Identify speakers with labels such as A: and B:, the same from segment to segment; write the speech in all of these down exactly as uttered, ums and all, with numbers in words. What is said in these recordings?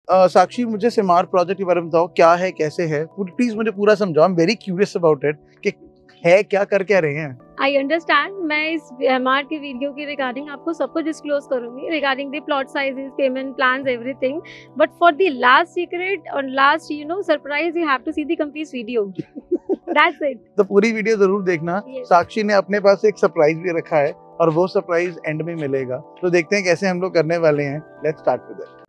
A: uh, साक्षी मुझे Simar project के बारे में बताओ, क्या है, कैसे है, प्लीज मुझे पूरा समझाओ। I am very curious about it कि है क्या, कर क्या रहे हैं।
B: आई अंडरस्टैंड, मैं इस एमआर के वीडियो के रिगार्डिंग आपको सब कुछ डिस्क्लोज करूंगी regarding the plot sizes, payment plans, everything, but for the last secret और last you know surprise you have to see the complete video. That's it.
A: तो पूरी वीडियो जरूर देखना। yes. साक्षी ने अपने पास एक सरप्राइज भी रखा है और वो सरप्राइज एंड में मिलेगा, तो देखते हैं कैसे हम लोग करने वाले हैं। Let's start with it.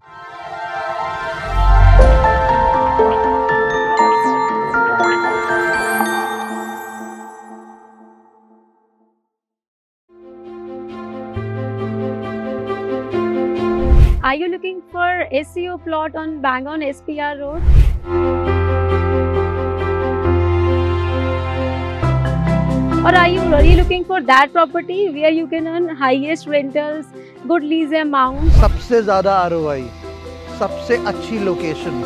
B: Are you looking for S C O plot on Bangon S P R Road? Or are you really looking for that property where you can earn highest rentals, good lease amount?
A: सबसे ज्यादा R O आई, सबसे अच्छी location.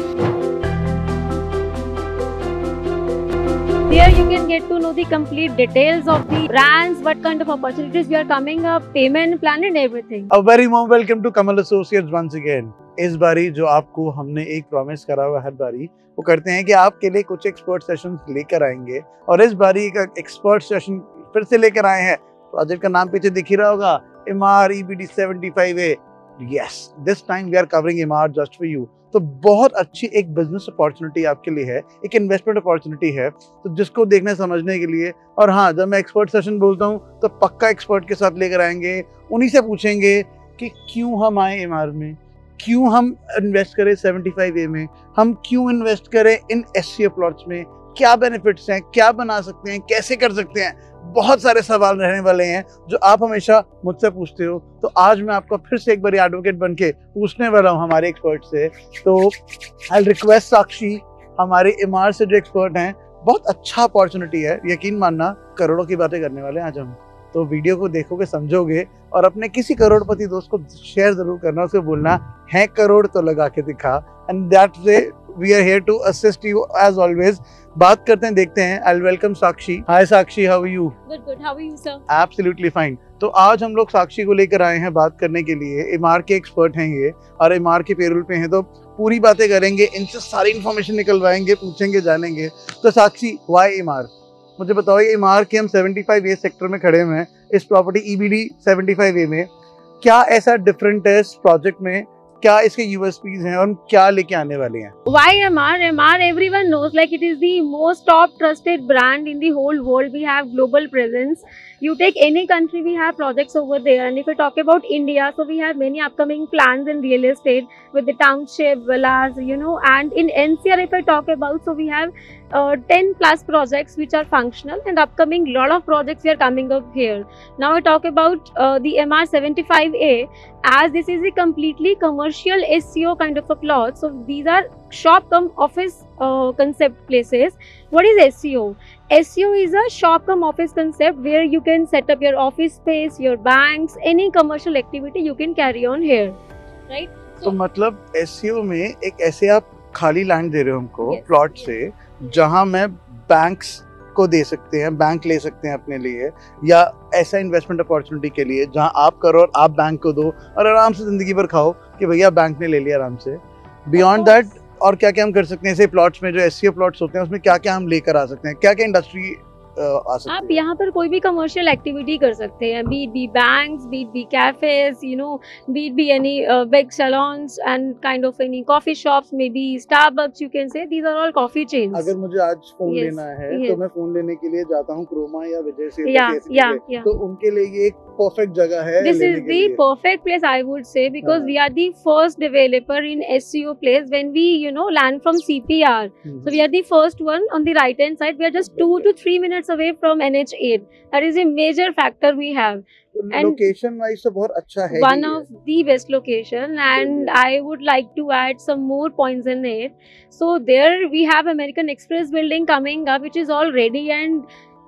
B: There you can get to know the complete details of the brands, what kind of opportunities we are coming up, payment plan and everything.
A: A very warm welcome to Kamal Associates once again. इस बारी जो आपको हमने एक promise करा हुआ हर बारी वो करते हैं कि आपके लिए कुछ एक्सपर्ट सेशंस लेकर आएंगे, और इस बारी का एक्सपर्ट सेशन फिर से लेकर आए हैं। प्रोजेक्ट का नाम पीछे दिख ही रहा होगा, M R E B D seventy five A. Yes, this time we are covering M R just for you. तो बहुत अच्छी एक बिजनेस अपॉर्चुनिटी आपके लिए है, एक इन्वेस्टमेंट अपॉर्चुनिटी है, तो जिसको देखने समझने के लिए। और हाँ, जब मैं एक्सपर्ट सेशन बोलता हूँ तो पक्का एक्सपर्ट के साथ लेकर आएंगे, उन्हीं से पूछेंगे कि क्यों हम आए एमआर में, क्यों हम इन्वेस्ट करें सेवेंटी फाइव ए में, हम क्यों इन्वेस्ट करें इन एससीओ प्लॉट्स में, क्या बेनिफिट्स हैं, क्या बना सकते हैं, कैसे कर सकते हैं। बहुत सारे सवाल रहने वाले हैं जो आप हमेशा मुझसे पूछते हो, तो आज मैं आपको फिर से एक बार एडवोकेट बन के पूछने वाला हूँ हमारे एक्सपर्ट से। तो आई रिक्वेस्ट साक्षी, हमारे एमआर से जो एक्सपर्ट हैं, बहुत अच्छा अपॉर्चुनिटी है, यकीन मानना करोड़ों की बातें करने वाले हैं आज हम। तो वीडियो को देखोगे, समझोगे, और अपने किसी करोड़पति दोस्त को शेयर जरूर करना, उसको बोलना है करोड़ तो लगा के दिखा। And that way we are here to assist you as always. बात करते हैं, देखते हैं। I welcome Sakshi. Hi Sakshi, how are you?
B: Good, good. How are you, sir?
A: Absolutely fine. तो आज हम लोग साक्षी को लेकर आए हैं बात करने के लिए। एमआर के एक्सपर्ट हैं ये, और एमआर के पेरोल पे हैं, तो पूरी बातें करेंगे, इनसे सारी इन्फॉर्मेशन निकलवाएंगे, पूछेंगे, जानेंगे। तो साक्षी, व्हाई एमआर? मुझे बताओ, ये एमआर के हम सेवेंटी फाइव ए सेक्टर में खड़े हुए हैं, इस property E B D seventy five A में। क्या ऐसा डिफरेंट है इस प्रोजेक्ट में, क्या इसके यूएसपीज हैं और क्या लेके आने वाले हैं?
B: Why M R? M R everyone knows, like it is the most top trusted brand in the whole world. We have global presence. You take any country, we have projects over there. And if we talk about India, so we have many upcoming plans in real estate with the township, villas, you know. And in N C R, if I talk about, so we have uh, ten plus projects which are functional, and upcoming lot of projects we are coming up here. Now I talk about uh, the M R seventy-five A, as this is a completely commercial S C O kind of a plot. So these are shop cum office uh, concept places. What is S C O? S C O is a shop cum office concept where you can set up your office space, your banks, any commercial activity you can carry on here, right?
A: तो मतलब SCO में एक ऐसे आप खाली land दे रहे हो हमको,
B: yes,
A: प्लॉट से, जहां मैं बैंक्स को दे सकते हैं, बैंक ले सकते हैं अपने लिए, या ऐसा इन्वेस्टमेंट अपॉर्चुनिटी के लिए जहां आप करो और आप बैंक को दो और आराम से जिंदगी भर खाओ कि भैया बैंक ने ले लिया आराम से। बियॉन्ड दैट और क्या क्या हम कर सकते हैं ऐसे प्लॉट्स में, जो एससीओ प्लॉट्स होते हैं, उसमें क्या क्या हम लेकर आ सकते हैं, क्या क्या इंडस्ट्री आ सकते हैं?
B: आप यहाँ पर कोई भी कमर्शियल एक्टिविटी कर सकते हैं, be be banks, be be cafes, you know, be be any big salons and kind of any coffee shops, may be Starbucks, you can say these are all coffee chains.
A: अगर मुझे आज phone
B: yes,
A: लेना है
B: yes.
A: तो मैं phone लेने के लिए जाता हूँ क्रोमा या विजय से,
B: yeah, yeah, yeah.
A: तो उनके लिए ये एक परफेक्ट जगह है।
B: This is the perfect place, I would say, because
A: हाँ.
B: we are the first developer in S C O place when we, you know, land from C P R.
A: hmm.
B: So we are the first one on the right hand side. We are just two to three minutes away from N H eight. That is a major factor we have. And
A: location wise तो बहुत अच्छा है,
B: one of the best location, and I would like to add some more points in it. So there we have American Express building coming up, which is all ready, and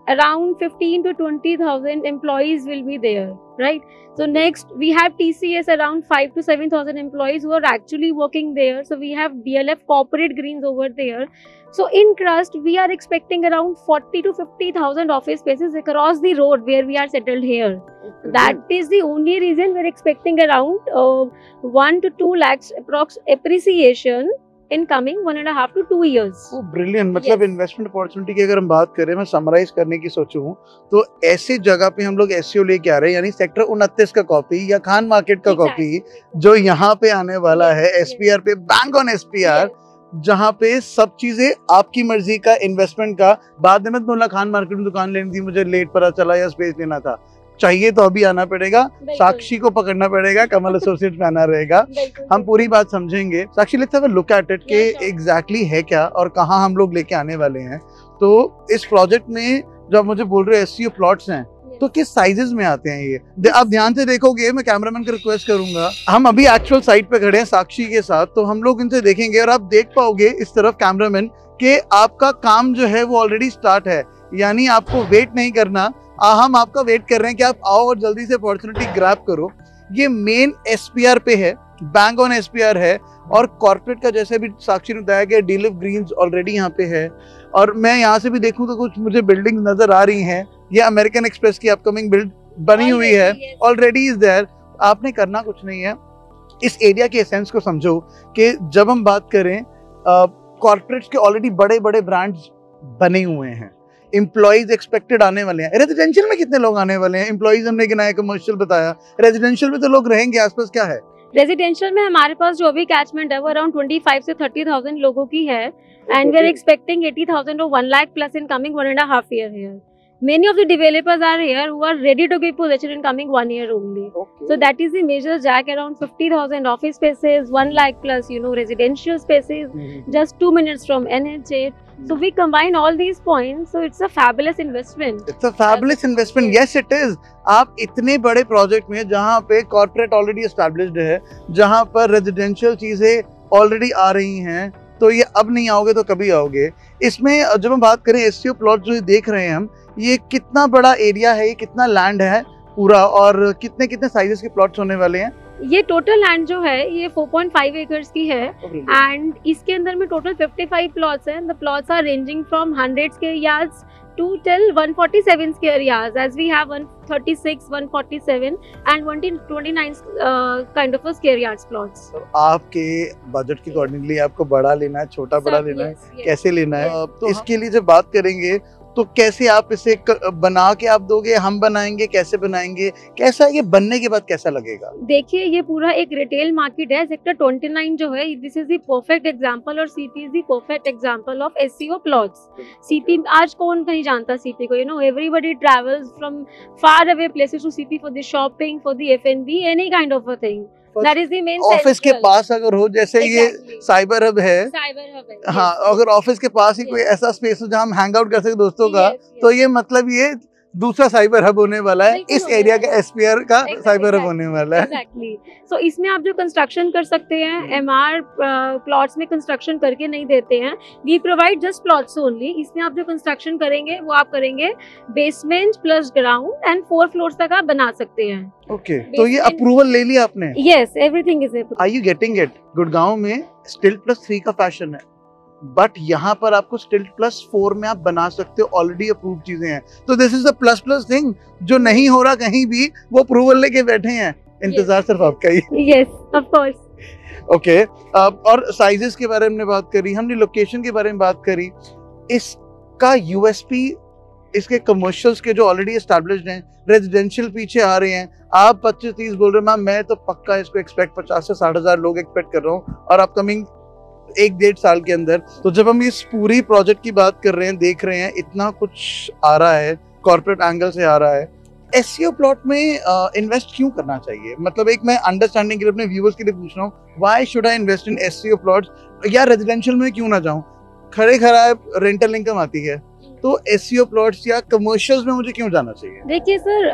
B: around fifteen to twenty thousand employees will be there, right? So next we have T C S, around five to seven thousand employees who are actually working there. So we have D L F Corporate Greens over there. So in Crust we are expecting around forty to fifty thousand office spaces across the road where we are settled here. That is the only reason we're expecting around uh, one to two lakhs approx appreciation in coming one and a half to two years.
A: Oh, brilliant. मतलब investment opportunity की अगर हम बात करें, मैं summarise करने की सोचूं तो ऐसी जगह पे हम लोग एससीओ लेके आ रहे हैं, यानी सेक्टर उनतीस का कॉपी या खान मार्केट का कॉपी जो यहाँ पे आने वाला है एसपीआर पे, बैंक ऑन एसपीआर, जहाँ पे सब चीजें आपकी मर्जी का, इन्वेस्टमेंट का। बाद में बोला खान मार्केट में दुकान लेनी थी, मुझे लेट पता चला या स्पेस लेना था, चाहिए तो अभी आना पड़ेगा, साक्षी को पकड़ना पड़ेगा, कमल एसोसिएट्स में आना रहेगा। हम पूरी बात समझेंगे। Sakshi, let's have a look at it कि एग्जैक्टली है क्या और कहाँ हम लोग लेके आने वाले हैं। तो इस प्रोजेक्ट में जब मुझे बोल रहे हो एससीओ प्लॉट्स हैं, तो किस साइजेस में आते हैं ये? दे, आप ध्यान से देखोगे, मैं कैमरामैन को रिक्वेस्ट करूंगा, हम अभी एक्चुअल साइट पे खड़े हैं साक्षी के साथ, तो हम लोग इनसे देखेंगे और आप देख पाओगे इस तरफ कैमरामैन कि आपका काम जो है वो ऑलरेडी स्टार्ट है, यानी आपको वेट नहीं करना। आ, हम आपका वेट कर रहे हैं कि आप आओ और जल्दी से अपॉर्चुनिटी ग्रैब करो। ये मेन एसपीआर पे है, बैंक ऑन एसपीआर है, और कॉर्पोरेट का जैसे भी साक्षी ने बताया कि डीलिव ग्रीन्स ऑलरेडी यहाँ पे है। और मैं यहाँ से भी देखूँ तो कुछ मुझे बिल्डिंग नजर आ रही हैं। ये अमेरिकन एक्सप्रेस की अपकमिंग बिल्ड बनी हुई है, ऑलरेडी इज देयर। आपने करना कुछ नहीं है, इस एरिया के एसेंस को समझो कि जब हम बात करें कॉर्पोरेट्स के ऑलरेडी बड़े बड़े ब्रांड्स बने हुए हैं, एम्प्लॉइज एक्सपेक्टेड आने वाले हैं। रेजिडेंशियल में कितने लोग आने वाले हैं? एम्प्लॉइज हमने गिनाया, कमर्शियल बताया, रेजिडेंशियल में तो लोग रहेंगे। आसपास क्या है?
B: रेजिडेंशियल में हमारे पास जो भी कैचमेंट है वो अराउंड पच्चीस से तीस हज़ार लोगों की है, एंड वी आर एक्सपेक्टिंग अस्सी हज़ार to one lakh plus in coming one and a half year here. Many of the developers are here who are ready to give possession in coming one year only. Okay. So that is the major jack, around fifty thousand office spaces, one lakh plus, you know, residential spaces, mm-hmm. just two minutes from N H eight. So we combine all these points, so it's a fabulous investment.
A: It's a fabulous investment. Yes, it is. आप इतने बड़े project में जहाँ पे corporate already established है, जहाँ पर residential चीजें ऑलरेडी आ रही हैं, तो ये अब नहीं आओगे तो कभी आओगे। इसमें जब हम बात करें एससीओ प्लॉट जो देख रहे हैं हम, ये कितना बड़ा एरिया है, ये कितना लैंड है पूरा, और कितने कितने साइजेस के प्लॉट्स होने वाले हैं?
B: ये टोटल लैंड जो है ये four point five एकर्स की है, एंड इसके अंदर में टोटल fifty-five प्लॉट्स हैं। The plots are ranging from one hundred square yards to till one forty-seven square yards, as we have one thirty-six, one forty-seven and one twenty-nine uh, kind of a square yards plots.
A: तो आपके budget के accordingly आपको बड़ा लेना है, छोटा बड़ा लेना है, yes, yes, कैसे लेना है? yes, तो इसके लिए जब बात करेंगे तो कैसे आप इसे बना के आप दोगे, हम बनाएंगे, कैसे बनाएंगे, कैसा ये बनने के बाद कैसा लगेगा?
B: देखिए, ये पूरा एक रिटेल मार्केट है। सेक्टर उनतीस जो है, this is the perfect example, और CP is the perfect example of SCO plots. CP आज कौन नहीं जानता सीपी को, you know, everybody travels from far away places to CP for the shopping, for the FNB, any kind of a thing. That is the main
A: office के पास अगर हो, जैसे exactly. ये साइबर हब है,
B: साइबर हब है,
A: हाँ, yes. अगर ऑफिस के पास ही yes. कोई ऐसा स्पेस हो जहाँ हम हैंग आउट कर सके दोस्तों का, yes, yes. तो ये मतलब ये दूसरा साइबर हब होने वाला है, इस एरिया का एसपीआर का exactly, साइबर हब होने वाला है।
B: एग्जैक्टली। सो इसमें आप जो कंस्ट्रक्शन कर सकते हैं, एमआर प्लॉट्स में कंस्ट्रक्शन करके नहीं देते हैं, we provide just plots only. इसमें आप जो कंस्ट्रक्शन करेंगे वो आप करेंगे basement plus ground, and four floors तक आप बना सकते हैं।
A: ओके, तो ये अप्रूवल ले लिया आपने?
B: Yes, everything is approved.
A: Are you getting it? Gurgaon में स्टिल्ट प्लस थ्री का फैशन है, बट यहाँ पर आपको स्टिल्ट प्लस फोर में आप बना सकते हो, ऑलरेडी अप्रूव चीजें हैं। तो this is the plus plus thing, जो नहीं हो रहा कहीं भी, वो अप्रूवल लेके बैठे हैं, इंतजार सिर्फ आपका ही।
B: Yes, of course.
A: ओके, और साइजेस के बारे में बात करी हमने, लोकेशन के बारे में बात करी, इसका यूएसपी, इसके कमर्शियल्स के जो ऑलरेडी एस्टैब्लिश्ड हैं, रेजिडेंशियल पीछे आ रहे हैं। आप पच्चीस तीस बोल रहे हैं, मैम मैं तो पक्का इसको एक्सपेक्ट पचास से साठ हजार लोग एक्सपेक्ट कर रहा हूँ, और अपकमिंग एक डेढ़ साल के अंदर। तो जब हम इस पूरी प्रोजेक्ट की बात कर रहे हैं, देख रहे हैं इतना कुछ आ रहा है, कॉर्पोरेट एंगल से आ रहा है, एससीओ प्लॉट में इन्वेस्ट uh, क्यों करना चाहिए? मतलब एक मैं अंडरस्टैंडिंग के लिए अपने व्यूअर्स के लिए पूछ रहा हूँ, why should I invest in SCO plots? या रेजिडेंशियल में क्यों ना जाऊँ, खड़े खराब रेंटल इनकम आती है, तो एससीओ प्लॉट्स या कमर्शियल्स में मुझे क्यों जाना चाहिए?
B: देखिए सर,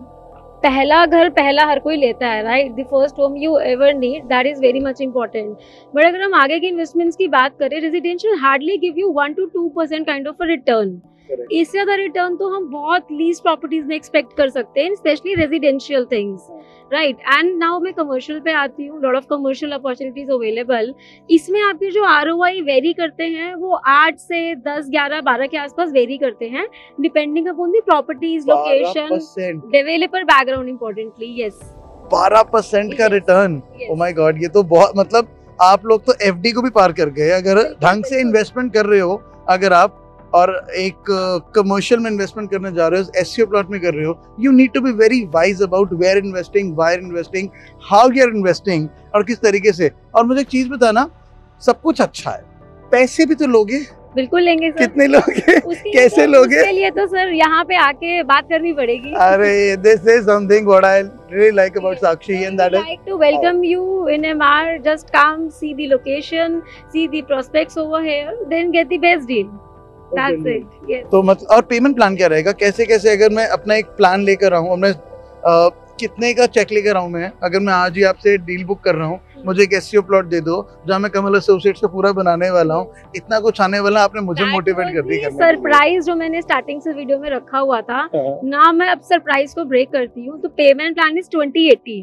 B: पहला घर पहला हर कोई लेता है, right? The first home you ever need, that is very much important. But अगर हम आगे के इन्वेस्टमेंट्स की बात करें, residential hardly give you one two two percent kind of a return, इससे ज्यादा रिटर्न तो हम बहुत लीज प्रॉपर्टीज में एक्सपेक्ट कर सकते हैं, specially residential things, right. And now मैं कमर्शियल पे आती हूँ, lot of commercial opportunities available. इसमें आपके जो आरओआई वेरी करते हैं वो आठ से दस, ग्यारह, बारह के आसपास वेरी करते हैं, depending upon the properties, location, developer background, importantly. Yes,
A: बारह परसेंट का रिटर्न। ओ माय गॉड, ये तो बहुत, मतलब आप लोग तो एफडी को भी पार कर गए। अगर ढंग से इन्वेस्टमेंट कर रहे हो, अगर आप और एक कमर्शियल uh, में इन्वेस्टमेंट करने जा रहे हो, एससीओ प्लॉट में कर रहे हो, you need to be very wise about where investing, where investing, how you are investing और किस तरीके से। और मुझे एक चीज बताना, सब कुछ अच्छा है, पैसे भी तो लोगे?
B: बिल्कुल लेंगे सर।
A: कितने लोगे? कैसे लोगे?
B: उसके लिए तो सर यहाँ पे आके बात करनी पड़ेगी।
A: अरे, this is something what I really like about Sakshi, and that is
B: like to welcome you in M R. Just come, see the location, see the prospects over here, then get the best deal. That's it. Yes.
A: तो मतलब, और payment plan क्या रहेगा? कैसे कैसे अगर मैं अपना एक प्लान लेकर आऊँ, मैं आ, कितने का चेक लेकर आऊँ? मैं अगर मैं आज ही आपसे डील बुक कर रहा हूँ, मुझे एक एससीओ प्लॉट दे दो जहाँ मैं कमल एसोसिएट्स का पूरा बनाने वाला हूँ, इतना कुछ आने वाला, आपने मुझे मोटिवेट कर दिया।
B: सरप्राइज जो मैंने स्टार्टिंग से वीडियो में रखा हुआ था ना, मैं अब सरप्राइज को ब्रेक करती हूँ। तो payment plan is twenty eighty.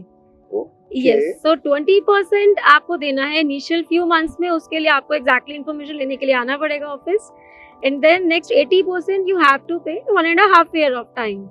B: Yes, so twenty percent आपको देना है इनिशियल फ्यू मंथ्स में। उसके लिए आपको एग्जैक्टली इन्फॉर्मेशन लेने के लिए आना पड़ेगा office, and then next eighty percent you have to pay one and half year of time.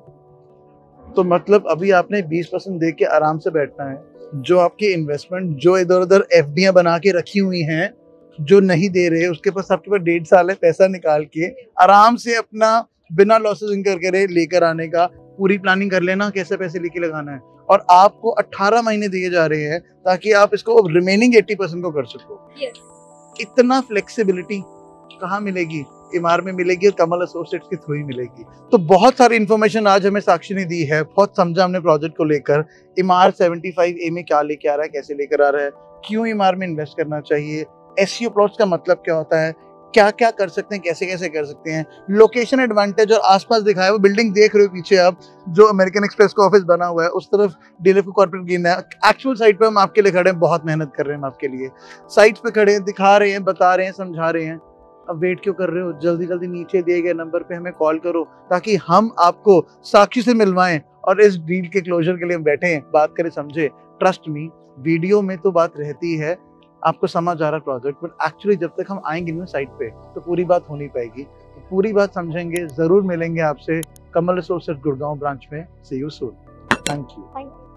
A: तो मतलब अभी आपने बीस परसेंट दे के आराम से बैठना है। जो आपकी इन्वेस्टमेंट, जो इधर उधर एफडीआं बना के रखी हुई हैं, जो नहीं दे रहे, उसके पास आपके पास डेढ़ साल है पैसा निकाल के आराम से अपना बिना लॉसेस इनकर करे लेकर आने का पूरी प्लानिंग कर लेना, कैसे पैसे लेके लगाना है। और आपको अठारह महीने दिए जा रहे हैं ताकि आप इसको रिमेनिंग अस्सी परसेंट को कर सको।
B: yes.
A: इतना फ्लेक्सिबिलिटी कहाँ मिलेगी? इमार में मिलेगी और कमल एसोसिएट्स के थ्रू ही मिलेगी। तो बहुत सारी इन्फॉर्मेशन आज हमें साक्षी ने दी है, बहुत समझा हमने प्रोजेक्ट को लेकर। इमार सेवेंटी फाइव ए में क्या लेके आ रहा है, कैसे लेकर आ रहा है, क्यों इमार में इन्वेस्ट करना चाहिए, एससीओ प्लॉट्स का मतलब क्या होता है, क्या क्या कर सकते हैं, कैसे कैसे कर सकते हैं, लोकेशन एडवांटेज और आसपास दिखाया वो बिल्डिंग देख रहे हो पीछे आप, जो अमेरिकन एक्सप्रेस का ऑफिस बना हुआ है, उस तरफ डीलर को कॉर्पोरेट गिरना है। एक्चुअल साइट पे हम आपके लिए खड़े हैं, बहुत मेहनत कर रहे हैं हम आपके लिए, साइट पे खड़े हैं, दिखा रहे हैं, बता रहे हैं, समझा रहे हैं। अब वेट क्यों कर रहे हो? जल्दी जल्दी नीचे दिए गए नंबर पे हमें कॉल करो ताकि हम आपको साक्षी से मिलवाएं और इस डील के क्लोजर के लिए हम बैठे, बात करें, समझे। ट्रस्ट मी, वीडियो में तो बात रहती है, आपको समझ आ रहा प्रोजेक्ट, बट एक्चुअली जब तक हम आएंगे ना साइट पे तो पूरी बात हो नहीं पाएगी। तो पूरी बात समझेंगे, जरूर मिलेंगे आपसे कमल एसोसिएट्स गुड़गांव ब्रांच में। See you soon. Thank you.